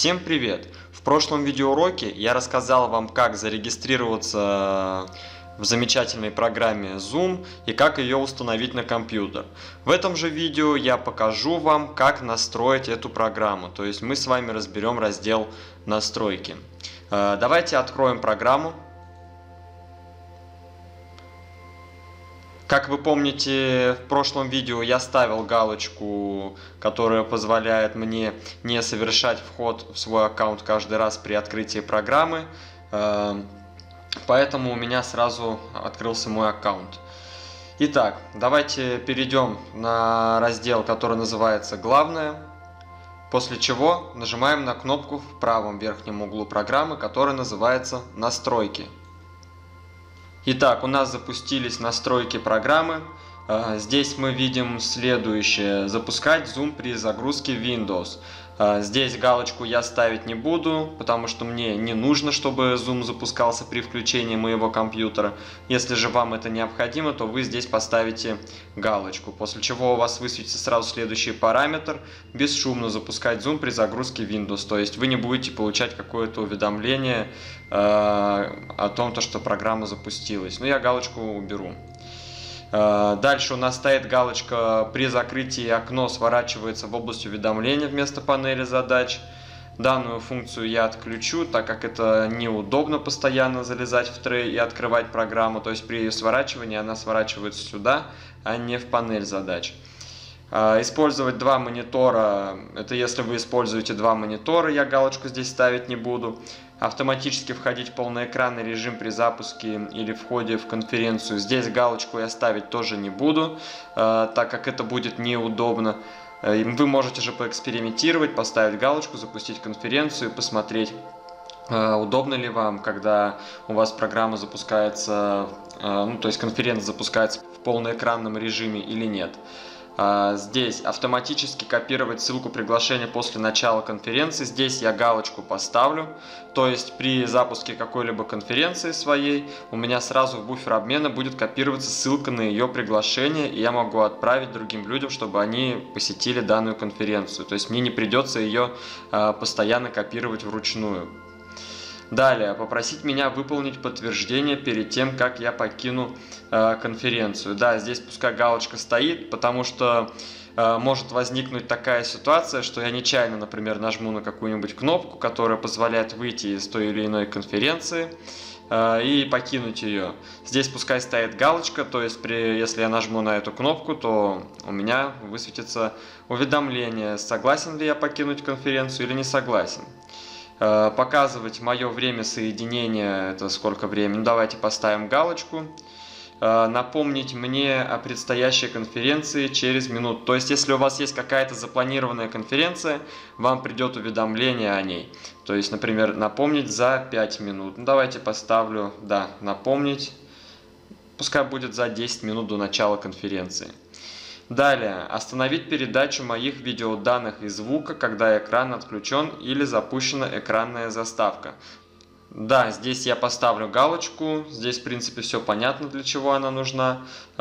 Всем привет! В прошлом видеоуроке я рассказал вам, как зарегистрироваться в замечательной программе Zoom и как ее установить на компьютер. В этом же видео я покажу вам, как настроить эту программу. То есть мы с вами разберем раздел настройки. Давайте откроем программу. Как вы помните, в прошлом видео я ставил галочку, которая позволяет мне не совершать вход в свой аккаунт каждый раз при открытии программы. Поэтому у меня сразу открылся мой аккаунт. Итак, давайте перейдем на раздел, который называется «Главное», после чего нажимаем на кнопку в правом верхнем углу программы, которая называется «Настройки». Итак, у нас запустились настройки программы. Здесь мы видим следующее: запускать Zoom при загрузке Windows. Здесь галочку я ставить не буду, потому что мне не нужно, чтобы Zoom запускался при включении моего компьютера. Если же вам это необходимо, то вы здесь поставите галочку, после чего у вас высветится сразу следующий параметр: бесшумно запускать Zoom при загрузке Windows. То есть вы не будете получать какое-то уведомление о том, что программа запустилась. Но я галочку уберу. Дальше у нас стоит галочка: при закрытии окно сворачивается в область уведомления вместо панели задач. Данную функцию я отключу, так как это неудобно постоянно залезать в трей и открывать программу. То есть при ее сворачивании она сворачивается сюда, а не в панель задач. Использовать два монитора, это если вы используете два монитора, я галочку здесь ставить не буду. Автоматически входить в полноэкранный режим при запуске или входе в конференцию, здесь галочку я ставить тоже не буду, так как это будет неудобно. Вы можете же поэкспериментировать, поставить галочку, запустить конференцию и посмотреть, удобно ли вам, когда у вас программа запускается, то есть конференция запускается в полноэкранном режиме или нет. Здесь автоматически копировать ссылку приглашения после начала конференции. Здесь я галочку поставлю. То есть при запуске какой-либо конференции своей у меня сразу в буфер обмена будет копироваться ссылка на ее приглашение, и я могу отправить другим людям, чтобы они посетили данную конференцию. То есть мне не придется ее постоянно копировать вручную. Далее, попросить меня выполнить подтверждение перед тем, как я покину конференцию. Да, здесь пускай галочка стоит, потому что может возникнуть такая ситуация, что я нечаянно, например, нажму на какую-нибудь кнопку, которая позволяет выйти из той или иной конференции и покинуть ее. Здесь пускай стоит галочка, то есть если я нажму на эту кнопку, то у меня высветится уведомление, согласен ли я покинуть конференцию или не согласен. Показывать мое время соединения, это сколько времени, давайте поставим галочку. Напомнить мне о предстоящей конференции через минуту. То есть, если у вас есть какая-то запланированная конференция, вам придет уведомление о ней. То есть, например, напомнить за 5 минут. Давайте поставлю, да, напомнить. Пускай будет за 10 минут до начала конференции. Далее, остановить передачу моих видеоданных и звука, когда экран отключен или запущена экранная заставка. Да, здесь я поставлю галочку, здесь в принципе все понятно, для чего она нужна,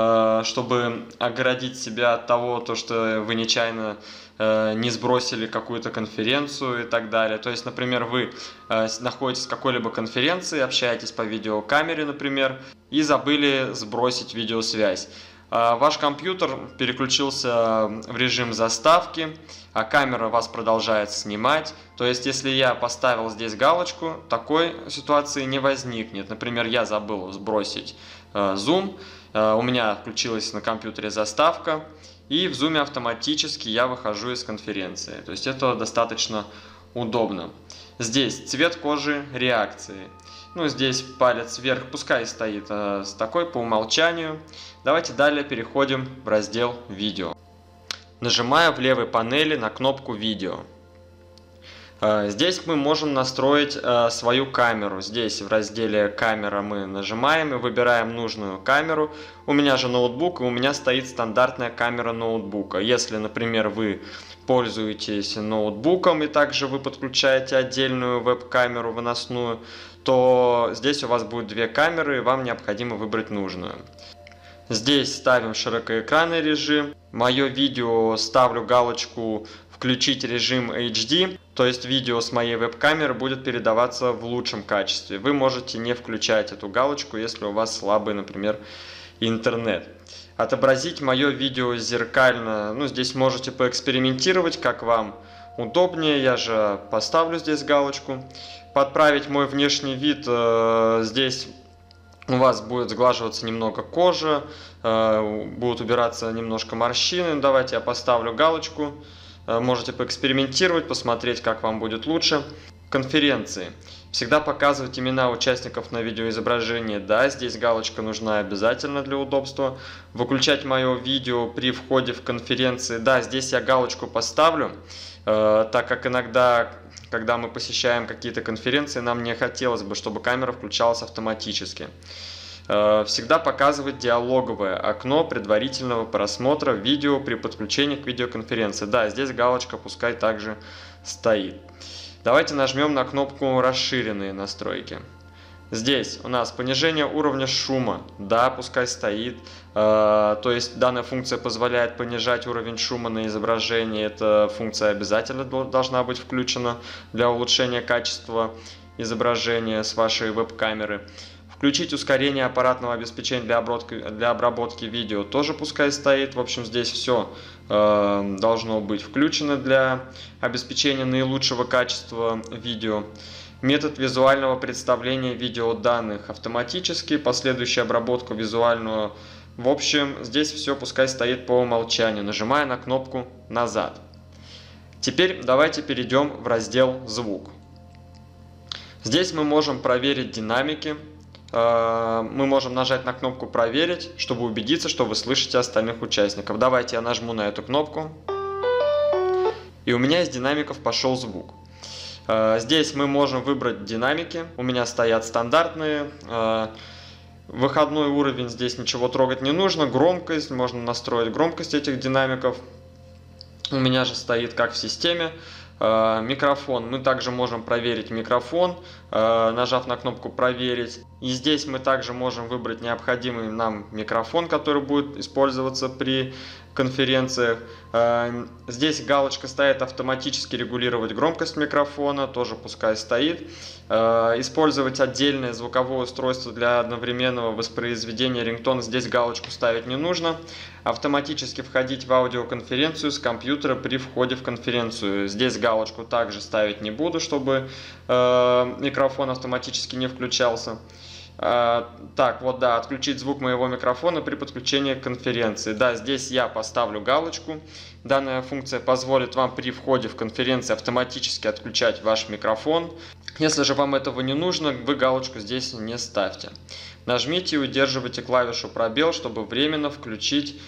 чтобы оградить себя от того, что вы нечаянно не сбросили какую-то конференцию и так далее. То есть, например, вы находитесь в какой-либо конференции, общаетесь по видеокамере, например, и забыли сбросить видеосвязь. Ваш компьютер переключился в режим заставки, а камера вас продолжает снимать. То есть, если я поставил здесь галочку, такой ситуации не возникнет. Например, я забыл сбросить Zoom, у меня включилась на компьютере заставка, и в Zoom автоматически я выхожу из конференции. То есть, это достаточно удобно. Здесь цвет кожи реакции. Здесь палец вверх пускай стоит с такой по умолчанию. Давайте далее переходим в раздел «Видео». Нажимаю в левой панели на кнопку «Видео». Здесь мы можем настроить свою камеру. Здесь в разделе «Камера» мы нажимаем и выбираем нужную камеру. У меня же ноутбук, и у меня стоит стандартная камера ноутбука. Если, например, вы пользуетесь ноутбуком и также вы подключаете отдельную веб-камеру выносную, то здесь у вас будет две камеры, и вам необходимо выбрать нужную. Здесь ставим широкоэкранный режим. Мое видео ставлю галочку включить режим HD, то есть видео с моей веб-камеры будет передаваться в лучшем качестве. Вы можете не включать эту галочку, если у вас слабый, например, интернет. Отобразить мое видео зеркально, здесь можете поэкспериментировать, как вам удобнее, я же поставлю здесь галочку. Подправить мой внешний вид, здесь у вас будет сглаживаться немного кожа, будут убираться немножко морщины. Давайте я поставлю галочку. Можете поэкспериментировать, посмотреть, как вам будет лучше. Конференции. Всегда показывать имена участников на видеоизображении. Да, здесь галочка нужна обязательно для удобства. Выключать мое видео при входе в конференции. Да, здесь я галочку поставлю, так как иногда, когда мы посещаем какие-то конференции, нам не хотелось бы, чтобы камера включалась автоматически. Всегда показывать диалоговое окно предварительного просмотра видео при подключении к видеоконференции. Да, здесь галочка пускай также стоит. Давайте нажмем на кнопку «Расширенные настройки». Здесь у нас понижение уровня шума. Да, пускай стоит. То есть данная функция позволяет понижать уровень шума на изображении. Эта функция обязательно должна быть включена для улучшения качества изображения с вашей веб-камеры. Включить ускорение аппаратного обеспечения для обработки видео тоже пускай стоит. В общем, здесь все должно быть включено для обеспечения наилучшего качества видео. Метод визуального представления видеоданных автоматически, последующая обработка визуального. В общем, здесь все пускай стоит по умолчанию, нажимая на кнопку «Назад». Теперь давайте перейдем в раздел «Звук». Здесь мы можем проверить динамики. Мы можем нажать на кнопку «Проверить», чтобы убедиться, что вы слышите остальных участников. Давайте я нажму на эту кнопку, и у меня из динамиков пошел звук. Здесь мы можем выбрать динамики. У меня стоят стандартные. Выходной уровень, здесь ничего трогать не нужно. Громкость, можно настроить громкость этих динамиков. У меня же стоит как в системе. Микрофон. Мы также можем проверить микрофон, нажав на кнопку «Проверить». И здесь мы также можем выбрать необходимый нам микрофон, который будет использоваться при конференциях. Здесь галочка стоит «Автоматически регулировать громкость микрофона», тоже пускай стоит. Использовать отдельное звуковое устройство для одновременного воспроизведения рингтона, здесь галочку ставить не нужно. Автоматически входить в аудиоконференцию с компьютера при входе в конференцию. Здесь галочку также ставить не буду, чтобы микрофон автоматически не включался. Так, вот да, отключить звук моего микрофона при подключении к конференции. Да, здесь я поставлю галочку. Данная функция позволит вам при входе в конференцию автоматически отключать ваш микрофон. Если же вам этого не нужно, вы галочку здесь не ставьте. Нажмите и удерживайте клавишу пробел, чтобы временно включить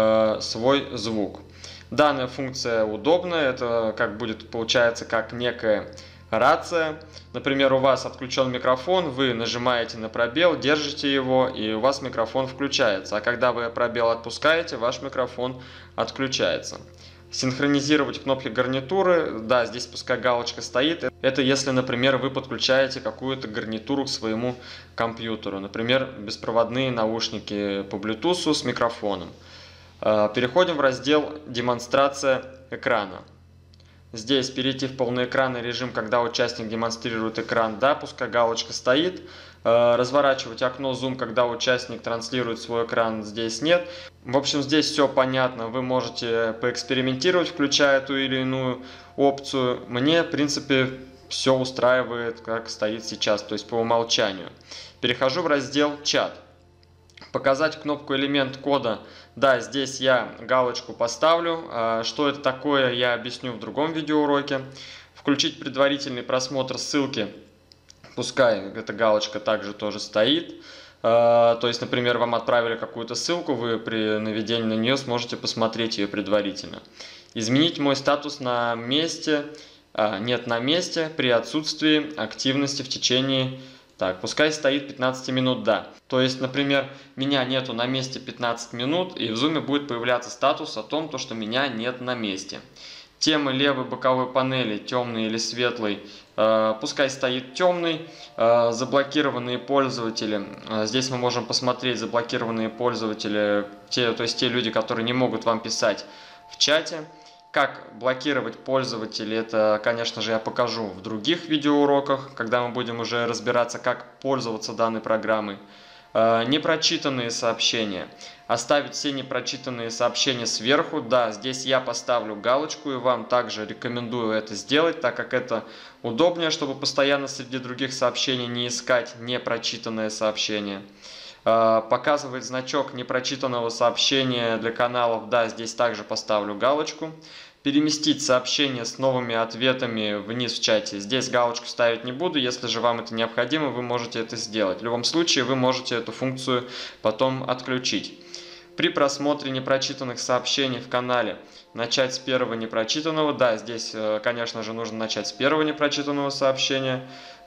свой звук. Данная функция удобная, это получается как некая рация. Например, у вас отключен микрофон, вы нажимаете на пробел, держите его, и у вас микрофон включается. А когда вы пробел отпускаете, ваш микрофон отключается. Синхронизировать кнопки гарнитуры. Да, здесь пускай галочка стоит. Это если, например, вы подключаете какую-то гарнитуру к своему компьютеру. Например, беспроводные наушники по Bluetooth с микрофоном. Переходим в раздел «Демонстрация экрана». Здесь перейти в полноэкранный режим, когда участник демонстрирует экран, да, пускай галочка стоит. Разворачивать окно зум, когда участник транслирует свой экран, здесь нет. В общем, здесь все понятно, вы можете поэкспериментировать, включая ту или иную опцию. Мне, в принципе, все устраивает, как стоит сейчас, то есть по умолчанию. Перехожу в раздел «Чат». Показать кнопку «Элемент кода». Да, здесь я галочку поставлю. Что это такое, я объясню в другом видеоуроке. Включить предварительный просмотр ссылки. Пускай эта галочка также тоже стоит. То есть, например, вам отправили какую-то ссылку, вы при наведении на нее сможете посмотреть ее предварительно. Изменить мой статус на месте, нет на месте, при отсутствии активности в течение... Так, пускай стоит 15 минут, да. То есть, например, меня нету на месте 15 минут, и в зуме будет появляться статус о том, что меня нет на месте. Темы левой боковой панели, темный или светлый, пускай стоит темный. Заблокированные пользователи. Здесь мы можем посмотреть заблокированные пользователи, то есть те люди, которые не могут вам писать в чате. Как блокировать пользователей, это, конечно же, я покажу в других видеоуроках, когда мы будем уже разбираться, как пользоваться данной программой. Непрочитанные сообщения. Оставить все непрочитанные сообщения сверху. Да, здесь я поставлю галочку, и вам также рекомендую это сделать, так как это удобнее, чтобы постоянно среди других сообщений не искать непрочитанное сообщение. Показывает значок непрочитанного сообщения для каналов. Да, здесь также поставлю галочку. Переместить сообщение с новыми ответами вниз в чате. Здесь галочку ставить не буду, если же вам это необходимо, вы можете это сделать. В любом случае, вы можете эту функцию потом отключить. При просмотре непрочитанных сообщений в канале начать с первого непрочитанного. Да, здесь, конечно же, нужно начать с первого непрочитанного сообщения.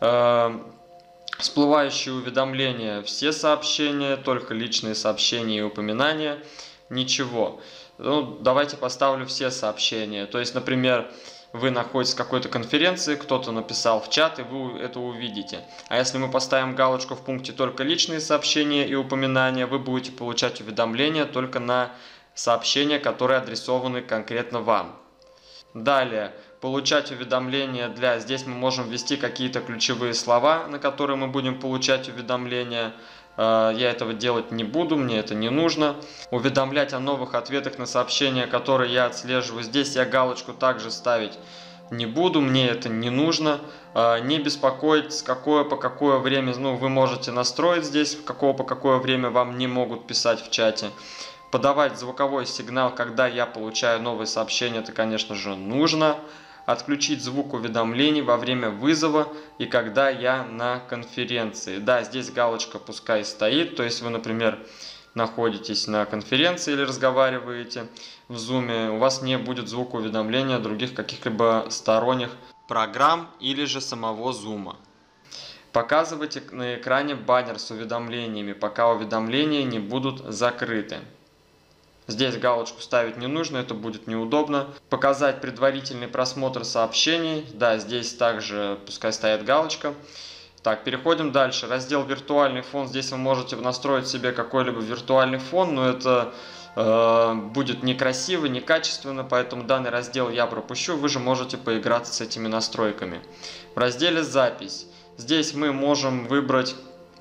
Всплывающие уведомления, все сообщения, только личные сообщения и упоминания, ничего. Ну, давайте поставлю все сообщения. То есть, например, вы находитесь в какой-то конференции, кто-то написал в чат, и вы это увидите. А если мы поставим галочку в пункте «Только личные сообщения и упоминания», вы будете получать уведомления только на сообщения, которые адресованы конкретно вам. Далее, получать уведомления здесь мы можем ввести какие-то ключевые слова, на которые мы будем получать уведомления. Я этого делать не буду, мне это не нужно. Уведомлять о новых ответах на сообщения, которые я отслеживаю. Здесь я галочку также ставить не буду, мне это не нужно. Не беспокоить, с какое по какое время, вы можете настроить здесь, какого по какое время вам не могут писать в чате. Подавать звуковой сигнал, когда я получаю новые сообщения, это, конечно же, нужно. Отключить звук уведомлений во время вызова и когда я на конференции. Да, здесь галочка пускай стоит, то есть вы, например, находитесь на конференции или разговариваете в Zoom, у вас не будет звука уведомления других каких-либо сторонних программ или же самого Zoom. Показывайте на экране баннер с уведомлениями, пока уведомления не будут закрыты. Здесь галочку ставить не нужно, это будет неудобно. Показать предварительный просмотр сообщений. Да, здесь также пускай стоит галочка. Так, переходим дальше. Раздел «Виртуальный фон». Здесь вы можете настроить себе какой-либо виртуальный фон, но это будет некрасиво, некачественно, поэтому данный раздел я пропущу. Вы же можете поиграться с этими настройками. В разделе «Запись». Здесь мы можем выбрать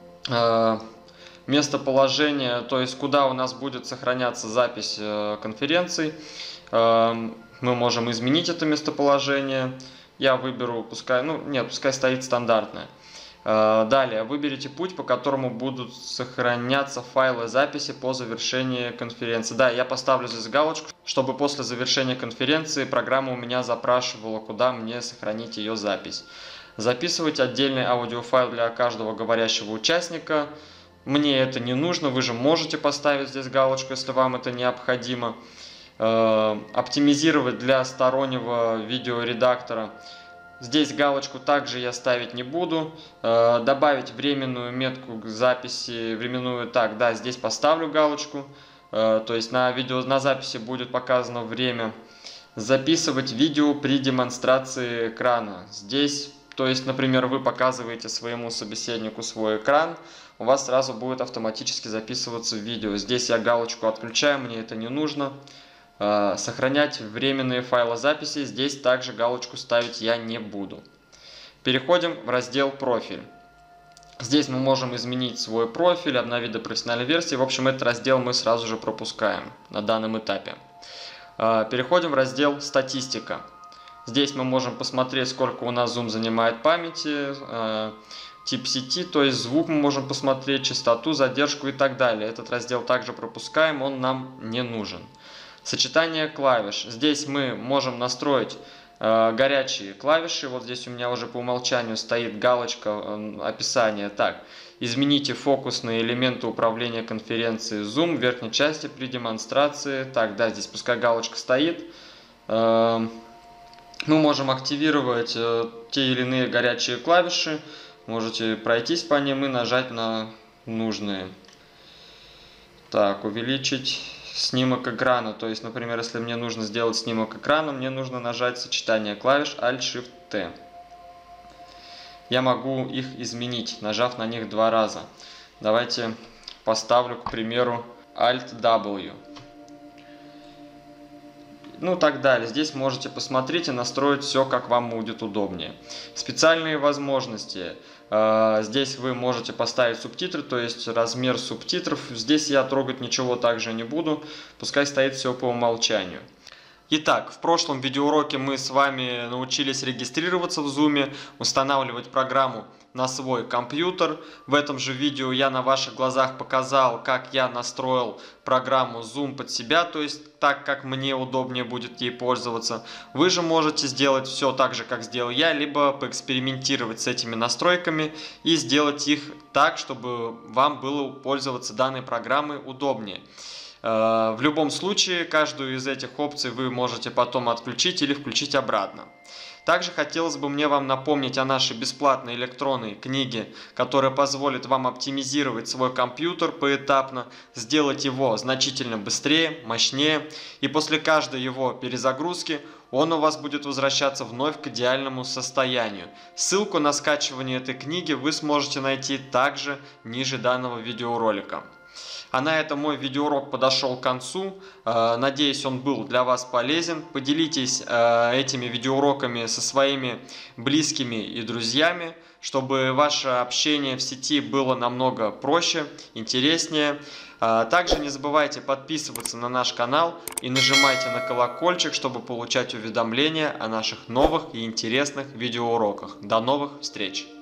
местоположение, то есть куда у нас будет сохраняться запись конференций. Мы можем изменить это местоположение. Я выберу, пускай стоит стандартное. Далее, выберите путь, по которому будут сохраняться файлы записи по завершении конференции. Да, я поставлю здесь галочку, чтобы после завершения конференции программа у меня запрашивала, куда мне сохранить ее запись. Записывать отдельный аудиофайл для каждого говорящего участника. Мне это не нужно, вы же можете поставить здесь галочку, если вам это необходимо. Оптимизировать для стороннего видеоредактора. Здесь галочку также я ставить не буду. Добавить временную метку к записи, здесь поставлю галочку. То есть на записи будет показано время. Записывать видео при демонстрации экрана. Здесь, то есть, например, вы показываете своему собеседнику свой экран, у вас сразу будет автоматически записываться видео. Здесь я галочку отключаю, мне это не нужно. Сохранять временные файлы записи, здесь также галочку ставить я не буду. Переходим в раздел «Профиль». Здесь мы можем изменить свой профиль, обновить до профессиональной версии. В общем, этот раздел мы сразу же пропускаем на данном этапе. Переходим в раздел «Статистика». Здесь мы можем посмотреть, сколько у нас Zoom занимает памяти, тип сети, то есть звук мы можем посмотреть, частоту, задержку и так далее. Этот раздел также пропускаем, он нам не нужен. Сочетание клавиш. Здесь мы можем настроить горячие клавиши. Вот здесь у меня уже по умолчанию стоит галочка описания. Так, измените фокусные элементы управления конференцией Zoom в верхней части при демонстрации. Так, да, здесь пускай галочка стоит. Мы можем активировать те или иные горячие клавиши. Можете пройтись по ним и нажать на нужные. Так, увеличить снимок экрана. То есть, например, если мне нужно сделать снимок экрана, мне нужно нажать сочетание клавиш Alt-Shift-T. Я могу их изменить, нажав на них 2 раза. Давайте поставлю, к примеру, Alt-W. ну так далее. Здесь можете посмотреть и настроить все, как вам будет удобнее. Специальные возможности. Здесь вы можете поставить субтитры, то есть размер субтитров. Здесь я трогать ничего также не буду, пускай стоит все по умолчанию. Итак, в прошлом видеоуроке мы с вами научились регистрироваться в Zoom, устанавливать программу на свой компьютер. В этом же видео я на ваших глазах показал, как я настроил программу Zoom под себя, то есть так, как мне удобнее будет ей пользоваться. Вы же можете сделать все так же, как сделал я, либо поэкспериментировать с этими настройками и сделать их так, чтобы вам было пользоваться данной программой удобнее. В любом случае, каждую из этих опций вы можете потом отключить или включить обратно. Также хотелось бы мне вам напомнить о нашей бесплатной электронной книге, которая позволит вам оптимизировать свой компьютер поэтапно, сделать его значительно быстрее, мощнее, и после каждой его перезагрузки он у вас будет возвращаться вновь к идеальному состоянию. Ссылку на скачивание этой книги вы сможете найти также ниже данного видеоролика. А на этом мой видеоурок подошел к концу. Надеюсь, он был для вас полезен. Поделитесь этими видеоуроками со своими близкими и друзьями, чтобы ваше общение в сети было намного проще, интереснее. Также не забывайте подписываться на наш канал и нажимайте на колокольчик, чтобы получать уведомления о наших новых и интересных видеоуроках. До новых встреч!